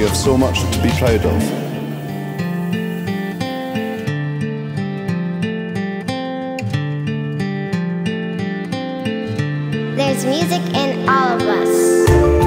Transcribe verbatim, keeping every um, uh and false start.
have so much to be proud of. There's music in all of us.